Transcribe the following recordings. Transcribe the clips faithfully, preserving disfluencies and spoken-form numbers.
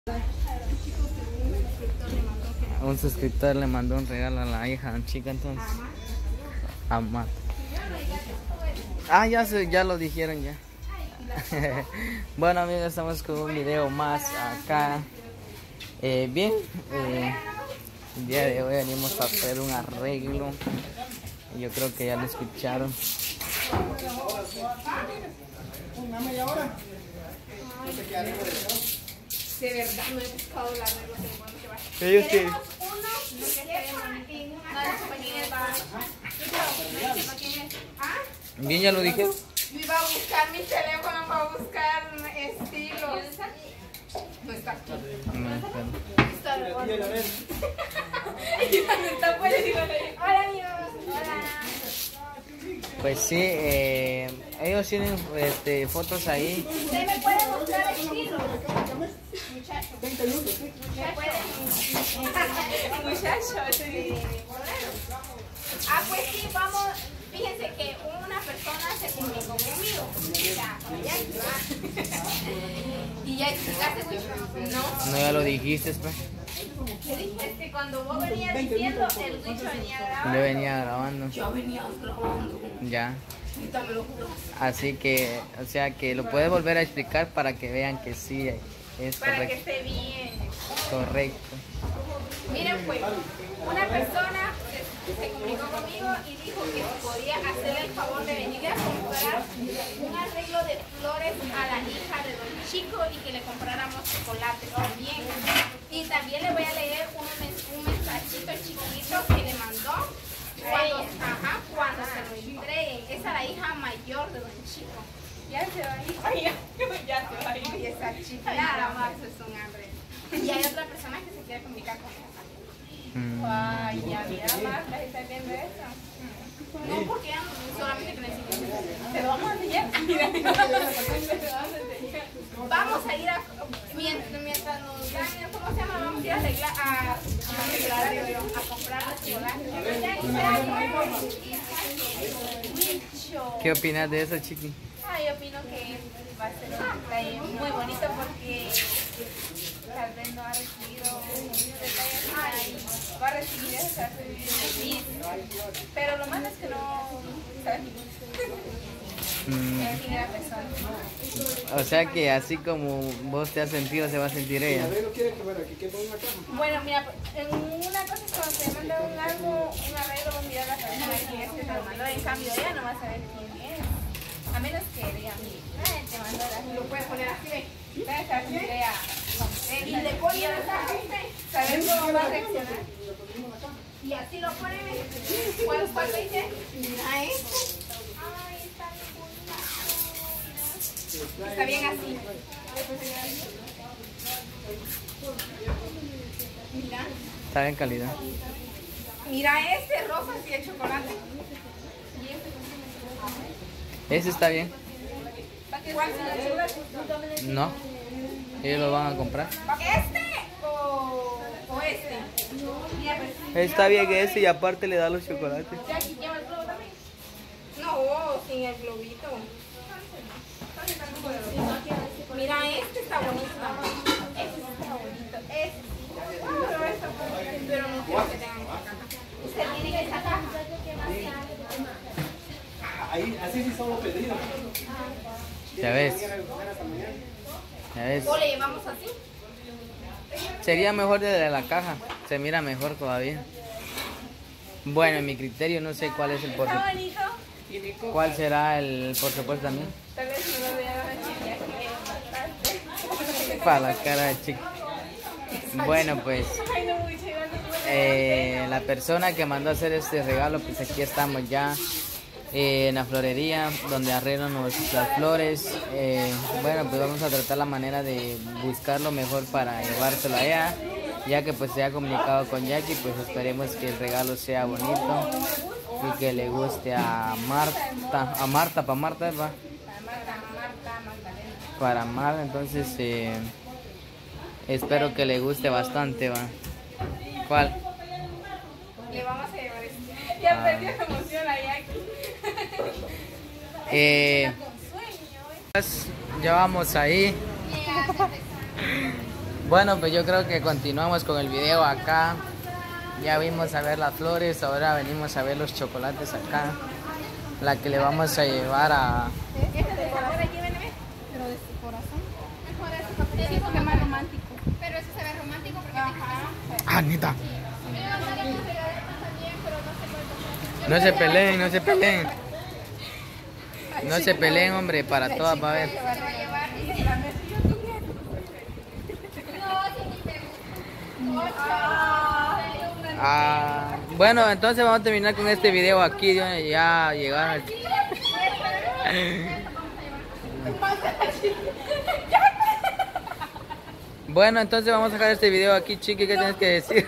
Un suscriptor le mandó un regalo a la hija chica, entonces. Amar. Ah, ya se, ya lo dijeron ya. Bueno amigos, estamos con un video más acá. Eh, bien, eh, el día de hoy venimos a hacer un arreglo. Yo creo que ya lo escucharon. De verdad, no he buscado el arreglo que bueno que va. Ellos que uno que esté en una compañía de... ¿Ah? bien, ya lo dije. Yo iba a buscar mi teléfono para buscar estilos. No está aquí. No, espera. Está de bueno. Hola amigos. Hola. Pues sí, eh, ellos tienen este, fotos ahí. ¿Usted me puede mostrar estilos? Muchacho. ¿Me puede? Muchacho. Sí. Ah, pues sí, vamos. Fíjense que una persona se comunicó conmigo. Ya, ya. Y ya explicaste mucho. No. No, ya lo dijiste, pues. ¿Qué dijiste? Que cuando vos venías diciendo, el bicho venía grabando. Yo venía grabando. Yo venía grabando. Ya. Así que, o sea que lo puedes volver a explicar para que vean que sí es Para que correcto. esté bien. Correcto. Miren pues, una persona se, se comunicó conmigo y dijo que si podía hacerle el favor de venir a comprar un arreglo de flores a la hija de Don Chico y que le compráramos chocolate también. Y también le voy a leer un, mes, un mensajito chiquito que le mandó cuando, ajá, cuando se lo entreguen. Esa es la hija mayor de Don Chico. Ya se va a ir. Ya, ya se va a ir. Y esa chica nada más es un hambre. Y hay otra persona que se quiere comunicar con ella. Mm. Ay, ya, mira, Marta, ¿estás viendo eso? No, porque ya no, solamente que necesito. ¿Te lo vamos a enseñar? Mira, te lo vamos a enseñar. Vamos a ir a, mientras, mientras nos dan, ¿cómo se llama? Vamos a ir a arreglar, a, a, arreglar, digo yo, a comprar los chocolates. ¿Qué opinas de eso, Chiqui? Ay, yo opino que va a ser un detalle muy bonito porque tal vez no ha recibido detalles. Ay, va a recibir eso, va a recibir feliz. Pero lo malo es que no, ¿sabes? Mm. O sea que así como vos te has sentido, se va a sentir ella. Bueno, mira, en una cosa es cuando te manda un algo, un arreglo, un video a la persona que este te lo mandó. En cambio, ella no va a saber quién es. A menos que diga, ay, te mandó así, lo puedes poner así, ve. ¿Sabes? Así vea. Y le pone ¿sabes cómo va a reaccionar? Y así lo pone, ¿cuál cuál dice? Mira esto. Ay, está bien bonito. Está bien así. Mira. Está en calidad. Mira este rosa así de chocolate. Ese está bien. ¿Cuál es el No. Ellos lo van a comprar. ¿Este o, o este? Está bien ese y aparte le da los chocolates. ¿Aquí lleva el globo también? No, sin el globito. Mira, este está bonito. Este está bonito. Este sí. Pero esto, pero no quiero que tengan esta caja. Usted tiene esa caja. Ahí, así sí son los pedidos. Ya ves. Ya ves. ¿O le llevamos así? Sería mejor desde la caja. Se mira mejor todavía. Bueno, en mi criterio no sé cuál es el por Está bonito. cuál será el por supuesto también. Tal vez me lo vean aquí. Para la cara de chico. Bueno, pues Ay, no, mucho. eh, la persona que mandó a hacer este regalo, pues aquí estamos ya eh, en la florería donde arreglan los- las flores. Eh, bueno, pues vamos a tratar la manera de buscar lo mejor para llevárselo a ella, ya que pues se ha comunicado con Jackie. Pues esperemos que el regalo sea bonito y que le guste a Marta, a Marta, para Marta, ¿va? Para Marta, entonces eh, espero que le guste bastante, va. ¿Cuál? Le vamos a llevar este. Ya perdió la emoción ahí aquí. Eh, ya vamos ahí. Bueno, pues yo creo que continuamos con el video acá. Ya vimos a ver las flores, ahora venimos a ver los chocolates acá. La que le vamos a llevar a... Este de sabor allí, ven, ven. Pero de su corazón. Mejor eso, porque sí, porque es más romántico. Pero eso se ve romántico porque... Ajá. Ah, neta. Me iba a dar las cigarretas también, pero no se puede. No se peleen, no se peleen. No se peleen, hombre, para todas va a haber. Se va a llevar y se la metió tu nieto. No, si ni me gusta. Ah, bueno, entonces vamos a terminar con este video aquí. Ya llegaron. Bueno, entonces vamos a dejar este video aquí, Chiqui. ¿Qué tienes que decir?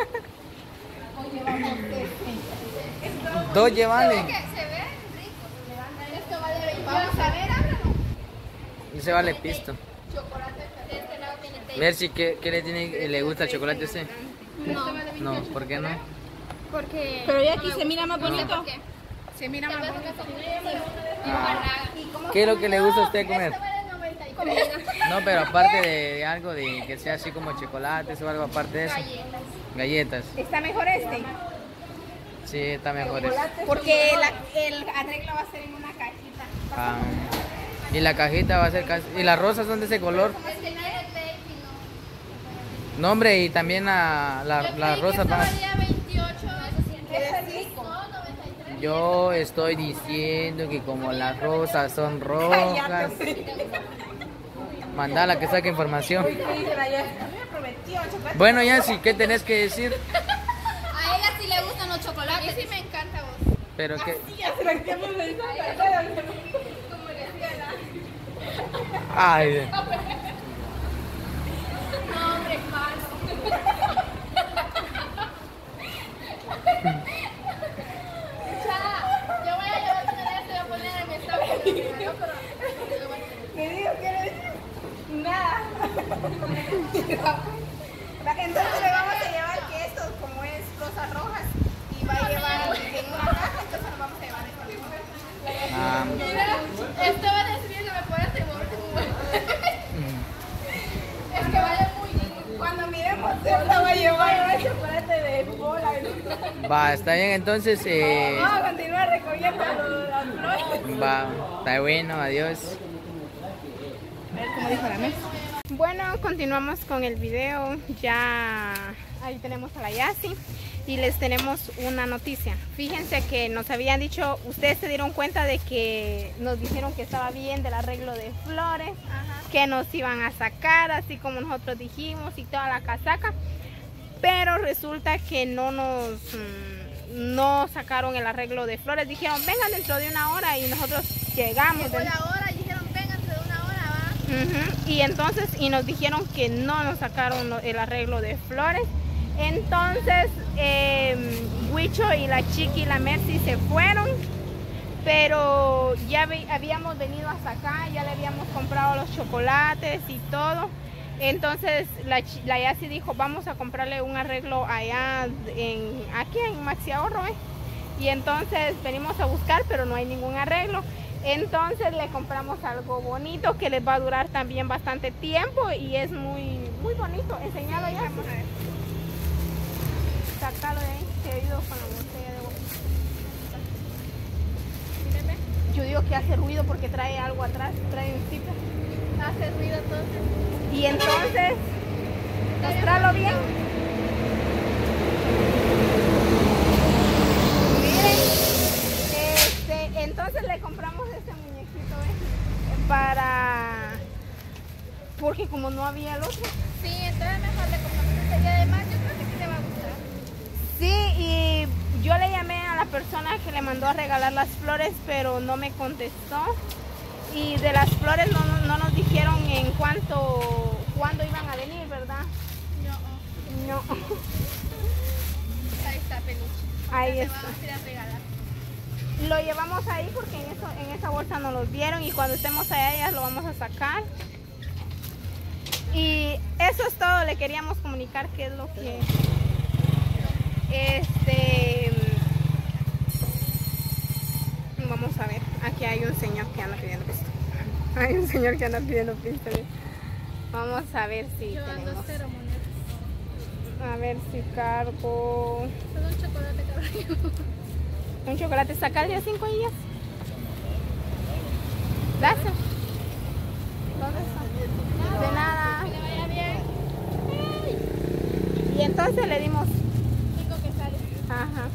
Dos llevales. Se ve rico. Esto vale veinte. Vamos a ver, ábralo. Ese vale pisto. Chocolate de este lado tiene té. Mercy, ¿qué, qué le tiene, le gusta el chocolate a usted? No. No, ¿por qué no? Porque... Pero ya aquí se mira más no sé bonito. por qué. Se mira más bonito. Ah, ¿qué es lo que le gusta a usted comer? No, pero aparte de, de algo de que sea así como chocolates o algo aparte de eso. Galletas. Está mejor este. Sí, está mejor eso. Porque la- el arreglo va a ser en una cajita. Ah, y la cajita va a ser casi... ¿Y las rosas son de ese color? Es que no es baby, no. No, hombre, y también la, la- las rosas van a... veintiocho, es rico. Yo estoy diciendo que como las rosas son rojas... Mandala que saque información. Bueno, Yancy, ¿qué tenés que decir? A ella sí le gustan los chocolates. A mí sí me encanta vos. Pero que... Ay, No, hombre, falso. Ya, yo voy a llevar con el este y voy a poner en mi estado. Me dijo que no decir nada. Entonces le vamos a llevar que esto, como es rosas rojas, y va a llevar en una caja, entonces lo vamos a llevar en esta. ah, Mira, esto va a decir que me puede hacer Es que vale muy... Cuando miremos esto va a llevar el chocolate de bola. va, está bien, entonces... Eh, Vamos a continuar recogiendo los- las flores. va, está bueno, adiós. A ver cómo dijo la mesa. Bueno, continuamos con el video. Ya ahí tenemos a la Yasi y les tenemos una noticia. Fíjense que nos habían dicho, ustedes se dieron cuenta de que nos dijeron que estaba bien del arreglo de flores, que nos iban a sacar, así como nosotros dijimos, y toda la casaca. Pero resulta que no nos mm, no sacaron el arreglo de flores. Dijeron, vengan dentro de una hora, y nosotros llegamos. Llegó la hora y dijeron, vengan dentro de una hora, va. Ujú, y entonces y nos dijeron que no nos sacaron lo- el arreglo de flores. Entonces eh, Huicho y la Chiqui y la Mercy se fueron, pero ya vi- habíamos venido hasta acá, ya le habíamos comprado los chocolates y todo. Entonces la, Chi- la Yasi dijo, vamos a comprarle un arreglo allá en aquí en Maxi Ahorro, ¿eh? Y entonces venimos a buscar, pero no hay ningún arreglo. Entonces le compramos algo bonito que les va a durar también bastante tiempo y es muy muy bonito. Enseñalo ya. Vamos a ver. Sácalo de ahí, te ayudo con la botella de agua. Mírame. Yo digo que hace ruido porque trae algo atrás, trae un zipper. Hace ruido entonces. Y entonces, mostralo bien. Miren, este, entonces le compramos este muñequito ¿eh? para, porque como no había el otro. Sí, entonces mejor le compramos este y además yo creo que sí le va a gustar. Sí, y yo le llamé a la persona que le mandó a regalar las flores, pero no me contestó. Y de las flores no, no, no nos dijeron en cuánto, cuándo iban a venir, ¿verdad? No, No. ahí está peluche. Ahí Te está. vamos a ir a regalar. Lo llevamos ahí porque en, eso, en esa bolsa nos los dieron y cuando estemos allá ya lo vamos a sacar. Y eso es todo, le queríamos comunicar qué es lo que... Este... Vamos a ver, aquí hay un señor que anda pidiendo pisto. Hay un señor que anda pidiendo pisto. ¿eh? Vamos a ver si Llevando tenemos. cero monedas. A ver si cargo. Solo un chocolate cabrón. Un chocolate, saca de cinco ellas. Gracias. ¿Dónde está? De nada. Que le vaya bien. Y entonces le dimos. Cinco que sale. Ajá.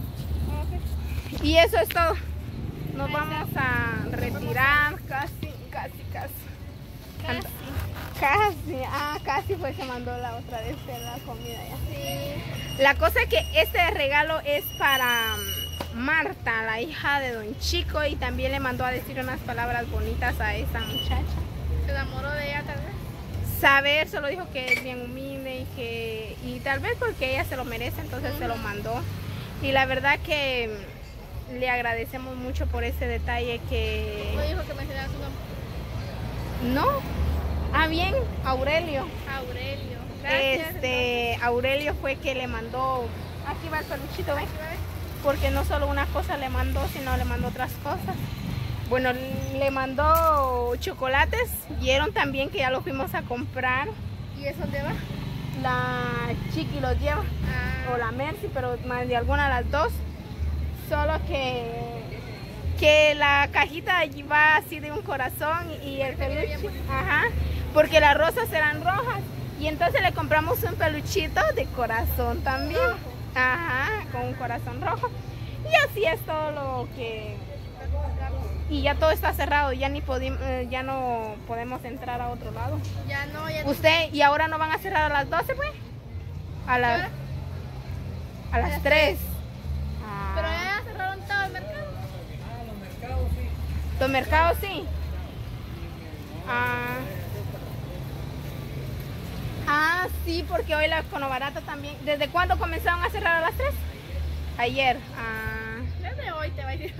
Y eso es todo. Nos vamos a retirar casi, casi, casi. Casi. Casi, ah, casi fue que mandó la otra vez la comida ya. Sí. La cosa es que este regalo es para Marta, la hija de Don Chico, y también le mandó a decir unas palabras bonitas a esa muchacha. Se enamoró de ella tal vez. Saber, solo dijo que es bien humilde y que y tal vez porque ella se lo merece, entonces se lo mandó. Y la verdad que le agradecemos mucho por ese detalle que... No dijo que mencionara su nombre. No, ah bien, Aurelio. Aurelio. Gracias. Este, Aurelio fue que le mandó, aquí va el peluchito, ¿ves? Porque no solo una cosa le mandó, sino le mandó otras cosas. Bueno, le mandó chocolates, vieron también que ya los fuimos a comprar. ¿Y eso dónde va? La Chiqui los lleva, Ah. o la Mercy, pero más de alguna de las dos. Solo que, que la cajita va así de un corazón y el peluche, ajá, porque las rosas eran rojas. Y entonces le compramos un peluchito de corazón también. Ajá, con un corazón rojo. Y así es todo lo que... Y ya todo está cerrado, ya ni podimos, eh, ya no podemos entrar a otro lado. Ya no, ya Usted, ¿y ahora no van a cerrar a las doce, pues? A las... ¿Ahora? A las tres. Pero ya cerraron todo el mercado. ¿Los mercados sí? Ah... Ah, sí, porque hoy la Conobarata también. ¿Desde cuándo comenzaron a cerrar a las tres? Ayer. Ah, Desde hoy te va a ir.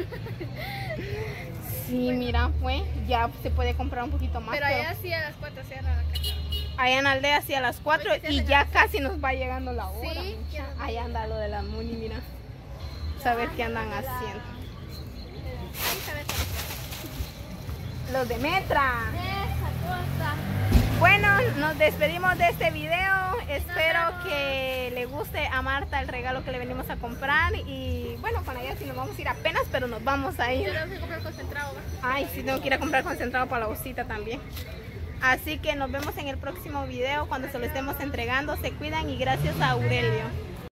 sí, mira, fue. Ya se puede comprar un poquito más. Pero allá sí a las cuatro cierran la caja. Allá en Aldea sí a las cuatro Hoy sí se y hace ya las casi nos va llegando la hora. Sí, mucha. ya. Allá anda lo de la Muni, mira. Saber qué andan haciendo. Ahí se ve todo. Los de Metra. Esa cosa. Bueno, nos despedimos de este video. Espero que le guste a Marta el regalo que le venimos a comprar. Y bueno, para allá sí nos vamos a ir apenas, pero nos vamos a ir. Yo tengo que comprar concentrado, ¿va? Ay, sí, tengo que ir a comprar concentrado para la bolsita también. Así que nos vemos en el próximo video cuando se lo estemos entregando. Se cuidan y gracias a Aurelio.